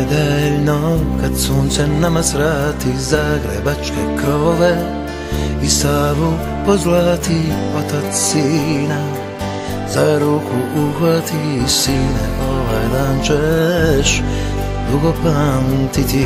nedeljno, kad sunce nama svrati zagrebačke krovove i Savu pozlati otac sina. Za ruku uhvati, sine, ovaj dan ćeš dugo pamtiti.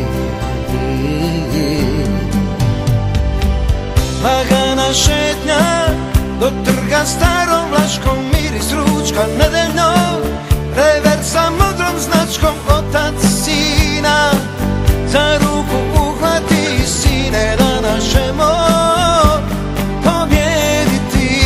Lagana šetnja do trga starom Vlaškom, miris ručka nedeljno, revers sa modrom značkom otac sina. Za ruku uhvati, sine, danas ćemo pobjediti.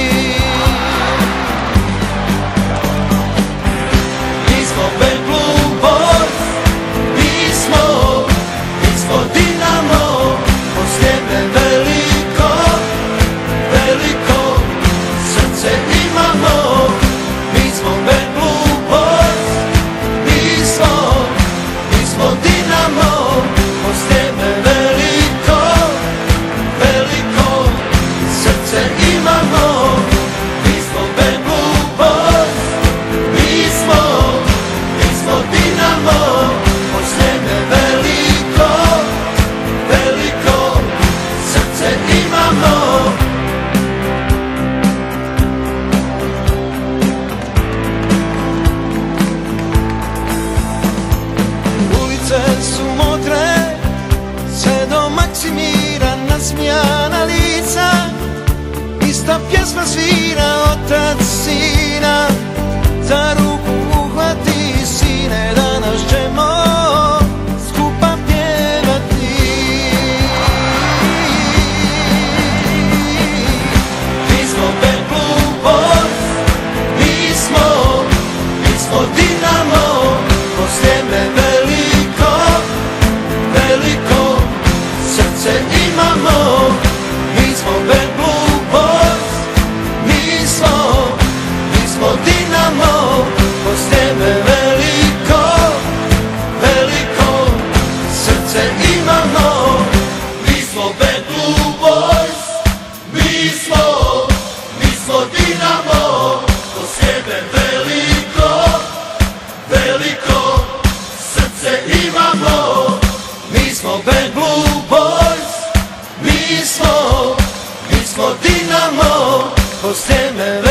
Mi smo Bad Blue Boys, mi smo Dinamo, poslije me veliko, veliko srce imamo. Mi smo Bad Blue Boys, mi smo Dinamo, poslije me veliko, veliko srce imamo. Mi smo Bad Blue Boys, mi smo Dinamo, poslije me veliko, veliko srce imamo. Ulice su modre, sve do Maksimira, nasmijana lica, ista pjesma svira otac sina. Za ruku uhvati, sine, danas ćemo skupa pjevati. Mi smo Bad Blue Boys, mi smo Dinamo, poslije me veliko, veliko srce imamo. Mi smo Bad Blue Boys, mi smo Dinamo, poslije me veliko, veliko srce imamo. Mi smo Bad Blue Boys, mi smo Dinamo, poslije me veliko, veliko srce imamo. Mi smo Bad Blue Boys, mi smo Dinamo, poslije me